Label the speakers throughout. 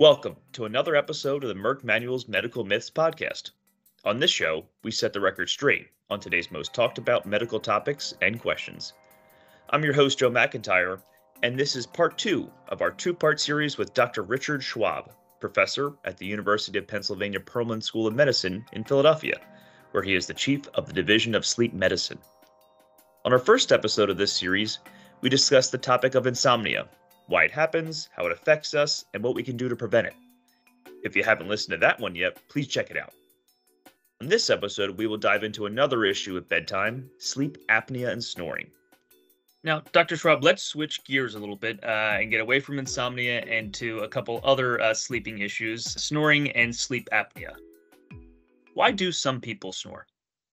Speaker 1: Welcome to another episode of the Merck Manual's Medical Myths podcast. On this show, we set the record straight on today's most talked about medical topics and questions. I'm your host, Joe McIntyre, and this is part 2 of our two-part series with Dr. Richard Schwab, professor at the University of Pennsylvania Perelman School of Medicine in Philadelphia, where he is the chief of the Division of Sleep Medicine. On our first episode of this series, we discussed the topic of insomnia, why it happens, how it affects us, and what we can do to prevent it. If you haven't listened to that one yet, please check it out. In this episode, we will dive into another issue at bedtime, sleep apnea and snoring. Now, Dr. Schwab, let's switch gears a little bit and get away from insomnia and to a couple other sleeping issues, snoring and sleep apnea. Why do some people snore?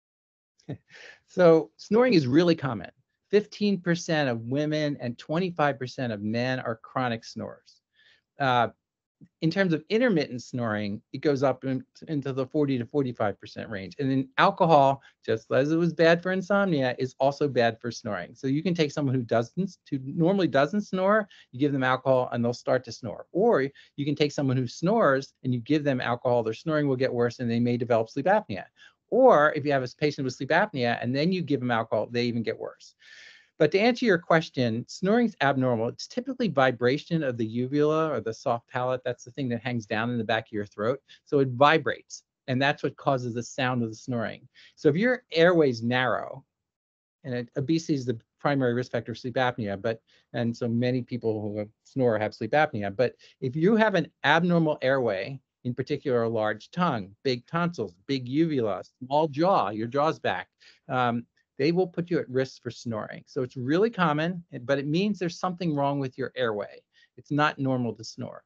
Speaker 2: So snoring is really common. 15% of women and 25% of men are chronic snorers. In terms of intermittent snoring, it goes up into the 40 to 45% range. And then alcohol, just as it was bad for insomnia, is also bad for snoring. So you can take someone who normally doesn't snore, you give them alcohol and they'll start to snore. Or you can take someone who snores and you give them alcohol, their snoring will get worse and they may develop sleep apnea. Or if you have a patient with sleep apnea and then you give them alcohol, they even get worse. But to answer your question, snoring is abnormal. It's typically vibration of the uvula or the soft palate. That's the thing that hangs down in the back of your throat. So it vibrates, and that's what causes the sound of the snoring. So if your airway's narrow, and obesity is the primary risk factor of sleep apnea, and so many people who snore have sleep apnea. But if you have an abnormal airway, in particular a large tongue, big tonsils, big uvula, small jaw, your jaw's back, they will put you at risk for snoring. So it's really common, but it means there's something wrong with your airway. It's not normal to snore.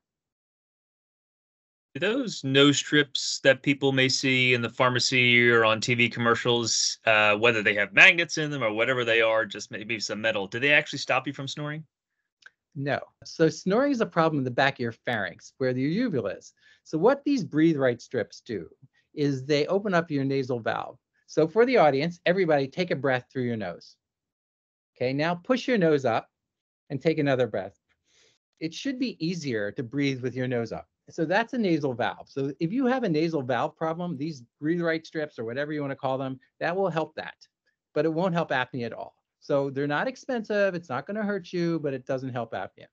Speaker 1: Those nose strips that people may see in the pharmacy or on TV commercials, whether they have magnets in them or whatever they are, just maybe some metal, do they actually stop you from snoring?
Speaker 2: No. So snoring is a problem in the back of your pharynx, where your uvula is. So what these breathe right strips do is they open up your nasal valve. So for the audience, everybody take a breath through your nose. Okay, now push your nose up and take another breath. It should be easier to breathe with your nose up. So that's a nasal valve. So if you have a nasal valve problem, these breathe right strips or whatever you want to call them, that will help that. But it won't help apnea at all. So they're not expensive. It's not going to hurt you, but it doesn't help apnea.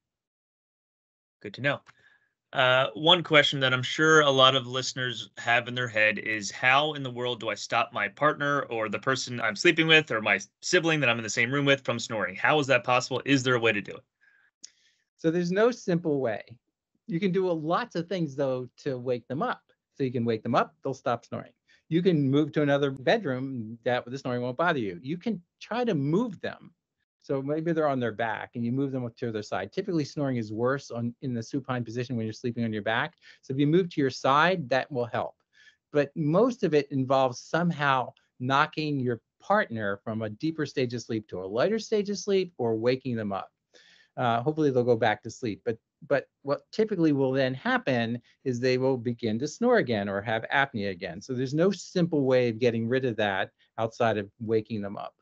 Speaker 1: Good to know. One question that I'm sure a lot of listeners have in their head is, how in the world do I stop my partner or the person I'm sleeping with or my sibling that I'm in the same room with from snoring? How is that possible? Is there a way to do it?
Speaker 2: So there's no simple way. You can do lots of things, though, to wake them up. So you can wake them up, they'll stop snoring. You can move to another bedroom that the snoring won't bother you. You can try to move them. So maybe they're on their back and you move them to their side. Typically snoring is worse in the supine position when you're sleeping on your back. So if you move to your side, that will help. But most of it involves somehow knocking your partner from a deeper stage of sleep to a lighter stage of sleep or waking them up. Hopefully they'll go back to sleep. But what typically will then happen is they will begin to snore again or have apnea again. So there's no simple way of getting rid of that outside of waking them up.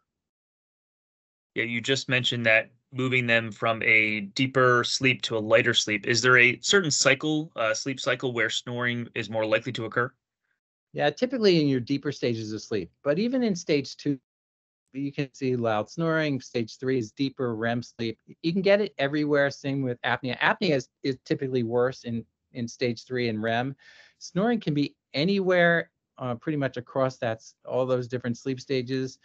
Speaker 1: Yeah, you just mentioned that moving them from a deeper sleep to a lighter sleep. Is there a certain cycle, sleep cycle, where snoring is more likely to occur?
Speaker 2: Yeah, typically in your deeper stages of sleep. But even in stage 2, you can see loud snoring. Stage 3 is deeper REM sleep. You can get it everywhere. Same with apnea. Apnea is typically worse in stage 3 and REM. Snoring can be anywhere, pretty much across all those different sleep stages.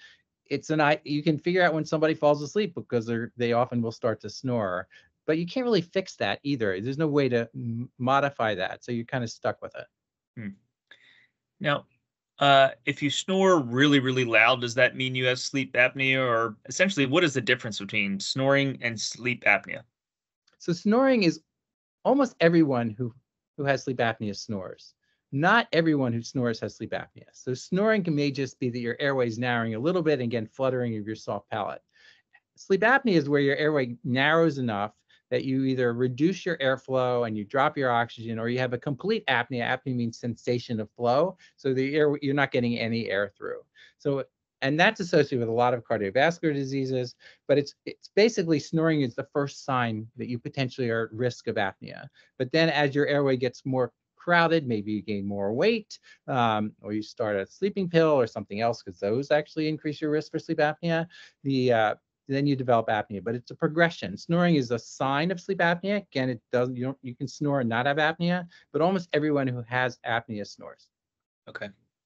Speaker 2: You can figure out when somebody falls asleep because they often will start to snore, but you can't really fix that either. There's no way to modify that, so you're kind of stuck with it.
Speaker 1: Now, if you snore really, really loud, does that mean you have sleep apnea? Or essentially, what is the difference between snoring and sleep apnea?
Speaker 2: So snoring is almost everyone who has sleep apnea snores. Not everyone who snores has sleep apnea. So snoring may just be that your airway is narrowing a little bit and again, fluttering of your soft palate. Sleep apnea is where your airway narrows enough that you either reduce your airflow and you drop your oxygen, or you have a complete apnea. Apnea means sensation of flow. So you're not getting any air through. So And that's associated with a lot of cardiovascular diseases, but it's basically snoring is the first sign that you potentially are at risk of apnea. But then as your airway gets more crowded, maybe you gain more weight, or you start a sleeping pill or something else, because those actually increase your risk for sleep apnea. Then you develop apnea, but it's a progression. Snoring is a sign of sleep apnea. Again, it doesn't, you can snore and not have apnea, but almost everyone who has apnea snores.
Speaker 1: Okay.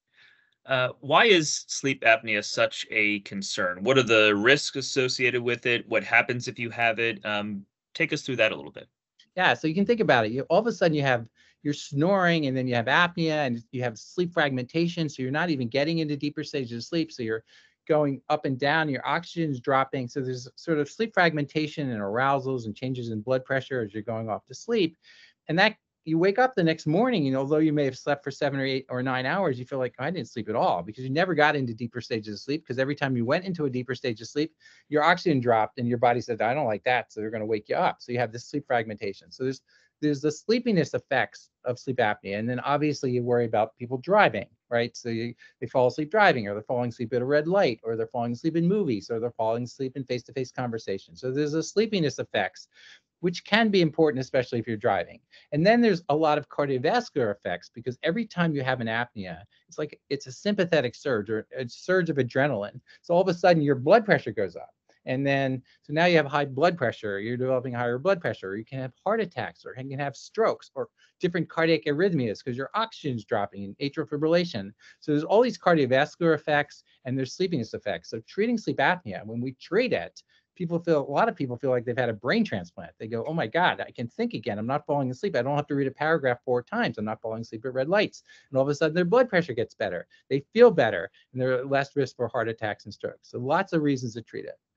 Speaker 1: Why is sleep apnea such a concern? What are the risks associated with it? What happens if you have it? Take us through that a little bit.
Speaker 2: Yeah, so you can think about it. All of a sudden you're snoring, and then you have apnea, and you have sleep fragmentation. So you're not even getting into deeper stages of sleep. So you're going up and down, your oxygen's dropping. So there's sort of sleep fragmentation and arousals and changes in blood pressure as you're going off to sleep. And that you wake up the next morning, and although you may have slept for 7 or 8 or 9 hours, you feel like, I didn't sleep at all, because you never got into deeper stages of sleep, because every time you went into a deeper stage of sleep, your oxygen dropped and your body said, I don't like that. So they're going to wake you up. So you have this sleep fragmentation. So there's the sleepiness effects of sleep apnea. And then obviously you worry about people driving, right? So they fall asleep driving, or they're falling asleep at a red light, or they're falling asleep in movies, or they're falling asleep in face-to-face conversations. So there's the sleepiness effects, which can be important, especially if you're driving. And then there's a lot of cardiovascular effects, because every time you have an apnea, it's a sympathetic surge, or a surge of adrenaline. So all of a sudden your blood pressure goes up. And then, so now you have high blood pressure, you're developing higher blood pressure, or you can have heart attacks, or you can have strokes, or different cardiac arrhythmias, because your oxygen's dropping, and atrial fibrillation. So there's all these cardiovascular effects, and there's sleepiness effects. So treating sleep apnea, when we treat it, a lot of people feel like they've had a brain transplant. They go, oh my God, I can think again. I'm not falling asleep. I don't have to read a paragraph 4 times. I'm not falling asleep at red lights. And all of a sudden their blood pressure gets better. They feel better, and they're at less risk for heart attacks and strokes. So lots of reasons to treat it.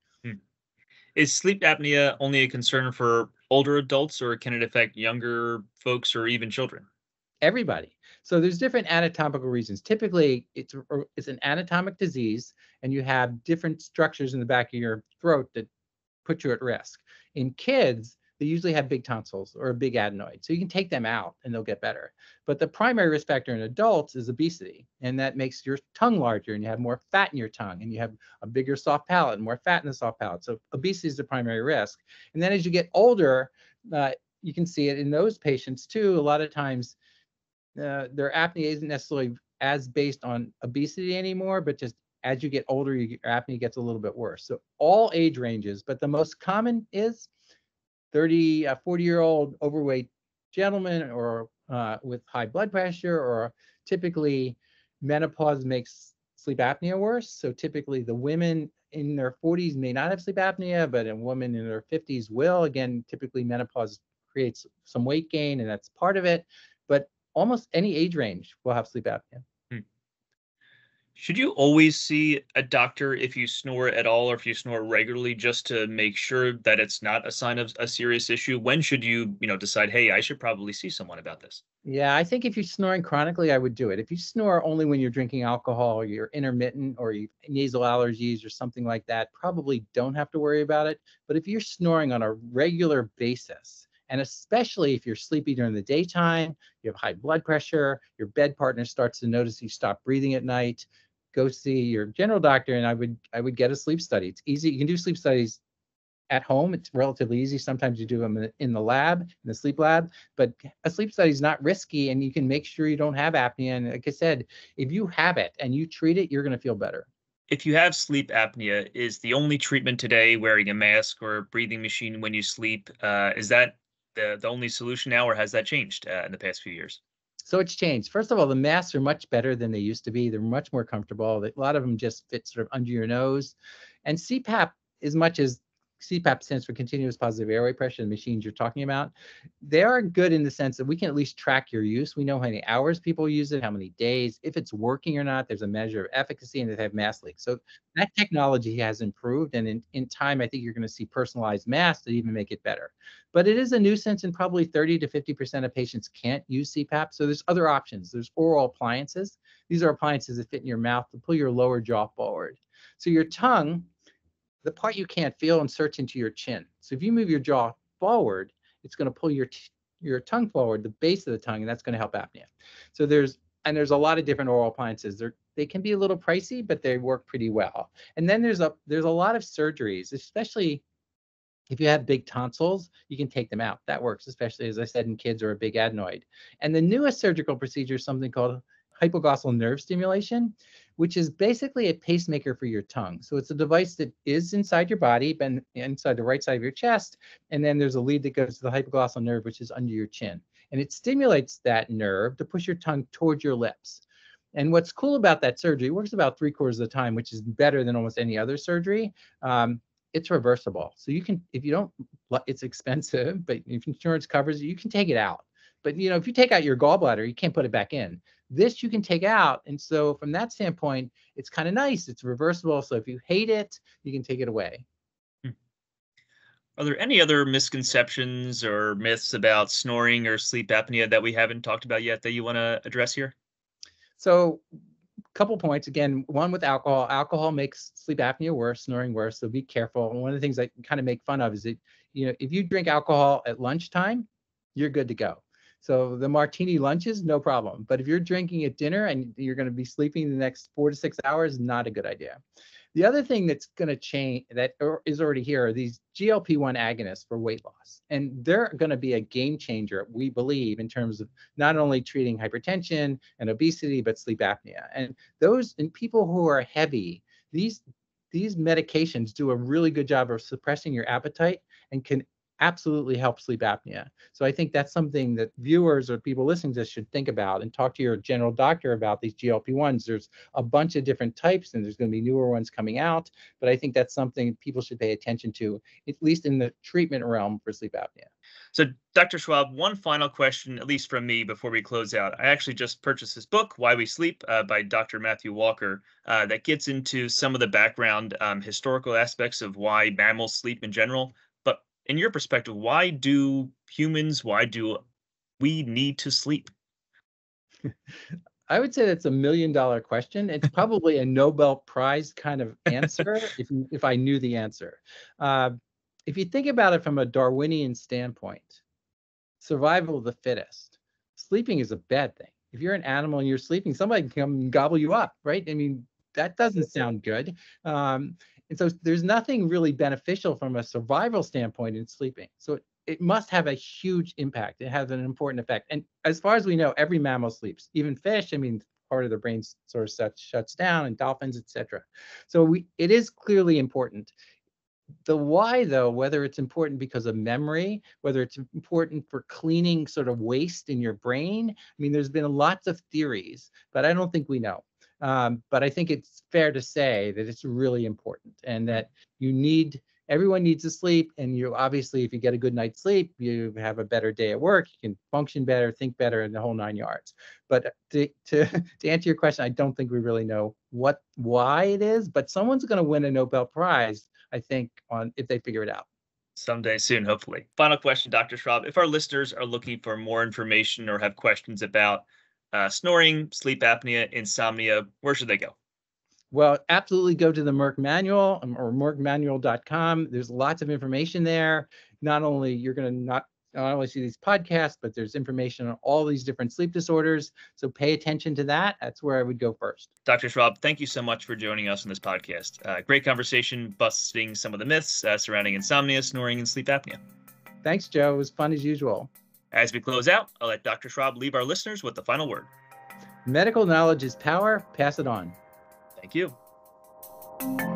Speaker 1: Is sleep apnea only a concern for older adults, or can it affect younger folks or even children?
Speaker 2: Everybody. So there's different anatomical reasons. Typically, it's an anatomic disease, and you have different structures in the back of your throat that put you at risk. In kids, they usually have big tonsils or a big adenoid. So you can take them out and they'll get better. But the primary risk factor in adults is obesity. And that makes your tongue larger, and you have more fat in your tongue, and you have a bigger soft palate and more fat in the soft palate. So obesity is the primary risk. And then as you get older, you can see it in those patients too. A lot of times their apnea isn't necessarily as based on obesity anymore, but just as you get older, your apnea gets a little bit worse. So all age ranges, but the most common is 40-year-old overweight gentleman, or with high blood pressure, or typically menopause makes sleep apnea worse. So typically the women in their 40s may not have sleep apnea, but a woman in their 50s will. Again, typically menopause creates some weight gain, and that's part of it. But almost any age range will have sleep apnea.
Speaker 1: Should you always see a doctor if you snore at all, or if you snore regularly, just to make sure that it's not a sign of a serious issue? When should you, decide, hey, I should probably see someone about this?
Speaker 2: Yeah, I think if you're snoring chronically, I would do it. If you snore only when you're drinking alcohol, or you're intermittent, or you nasal allergies or something like that, probably don't have to worry about it. But if you're snoring on a regular basis, and especially if you're sleepy during the daytime, you have high blood pressure, your bed partner starts to notice you stop breathing at night, go see your general doctor, and I would get a sleep study. It's easy. You can do sleep studies at home. It's relatively easy. Sometimes you do them in the lab, in the sleep lab, but a sleep study is not risky, and you can make sure you don't have apnea. And like I said, if you have it and you treat it, you're going to feel better.
Speaker 1: If you have sleep apnea, is the only treatment today wearing a mask or a breathing machine when you sleep? Is that the only solution now, or has that changed in the past few years?
Speaker 2: So it's changed. First of all, the masks are much better than they used to be. They're much more comfortable. A lot of them just fit sort of under your nose. And CPAP, as much as CPAP stands for continuous positive airway pressure, the machines you're talking about, they are good in the sense that we can at least track your use. We know how many hours people use it, how many days, if it's working or not. There's a measure of efficacy, and they have mask leaks. So that technology has improved, and in time, I think you're going to see personalized masks that even make it better. But it is a nuisance, and probably 30 to 50% of patients can't use CPAP. So there's other options. There's oral appliances. These are appliances that fit in your mouth to pull your lower jaw forward. So your tongue, the part you can't feel, inserts into your chin. So if you move your jaw forward, it's going to pull your tongue forward, the base of the tongue, and that's going to help apnea. So there's And there's a lot of different oral appliances. They can be a little pricey, but they work pretty well. And then there's a lot of surgeries, especially if you have big tonsils, you can take them out. That works, especially, as I said, in kids or a big adenoid. And the newest surgical procedure is something called hypoglossal nerve stimulation, which is basically a pacemaker for your tongue. So it's a device that is inside your body, but inside the right side of your chest. And then there's a lead that goes to the hypoglossal nerve, which is under your chin. And it stimulates that nerve to push your tongue towards your lips. And what's cool about that surgery, it works about 3/4 of the time, which is better than almost any other surgery. It's reversible. So you can, if you don't, it's expensive, but if insurance covers it, you can take it out. But if you take out your gallbladder, you can't put it back in. This you can take out. And so from that standpoint, it's kind of nice. It's reversible. So if you hate it, you can take it away.
Speaker 1: Are there any other misconceptions or myths about snoring or sleep apnea that we haven't talked about yet that you want to address here?
Speaker 2: So couple points. Again, one with alcohol. Alcohol makes sleep apnea worse, snoring worse. So be careful. And one of the things I kind of make fun of is that, if you drink alcohol at lunchtime, you're good to go. So the martini lunches, no problem. But if you're drinking at dinner and you're going to be sleeping the next 4 to 6 hours, not a good idea. The other thing that's going to change, that is already here, are these GLP-1 agonists for weight loss. And they're going to be a game changer, we believe, in terms of not only treating hypertension and obesity, but sleep apnea. And those in people who are heavy, these medications do a really good job of suppressing your appetite and can absolutely help sleep apnea. So I think that's something that viewers or people listening to this should think about and talk to your general doctor about these GLP-1s. There's a bunch of different types and there's going to be newer ones coming out, but I think that's something people should pay attention to, at least in the treatment realm for sleep apnea.
Speaker 1: So Dr. Schwab, one final question, at least from me before we close out. I actually just purchased this book, Why We Sleep, by Dr. Matthew Walker, that gets into some of the background historical aspects of why mammals sleep in general. But in your perspective, why do we need to sleep?
Speaker 2: I would say that's $1 million question. It's probably a Nobel Prize kind of answer if I knew the answer. If you think about it from a Darwinian standpoint, survival of the fittest, sleeping is a bad thing. If you're an animal and you're sleeping, somebody can come and gobble you up, right? I mean, that doesn't sound good. And so there's nothing really beneficial from a survival standpoint in sleeping. So it must have a huge impact. It has an important effect. And as far as we know, every mammal sleeps, even fish. I mean, part of their brain sort of shuts down, and dolphins, etc. So it is clearly important. The why, though, whether it's important because of memory, whether it's important for cleaning sort of waste in your brain, I mean, there's been lots of theories, but I don't think we know. But I think it's fair to say that it's really important and that everyone needs to sleep. And you obviously, if you get a good night's sleep, you have a better day at work, you can function better, think better, and the whole 9 yards. But to answer your question, I don't think we really know why it is, but someone's going to win a Nobel Prize, I think, if they figure it out.
Speaker 1: Someday soon, hopefully. Final question, Dr. Schwab. If our listeners are looking for more information or have questions about snoring, sleep apnea, insomnia, where should they go?
Speaker 2: Well, absolutely go to the Merck Manual or merckmanual.com. There's lots of information there. Not only you're going to not only see these podcasts, but there's information on all these different sleep disorders. So pay attention to that. That's where I would go first.
Speaker 1: Dr. Schwab, thank you so much for joining us on this podcast. Great conversation, busting some of the myths surrounding insomnia, snoring, and sleep apnea.
Speaker 2: Thanks, Joe. It was fun as usual.
Speaker 1: As we close out, I'll let Dr. Schwab leave our listeners with the final word.
Speaker 2: Medical knowledge is power. Pass it on.
Speaker 1: Thank you.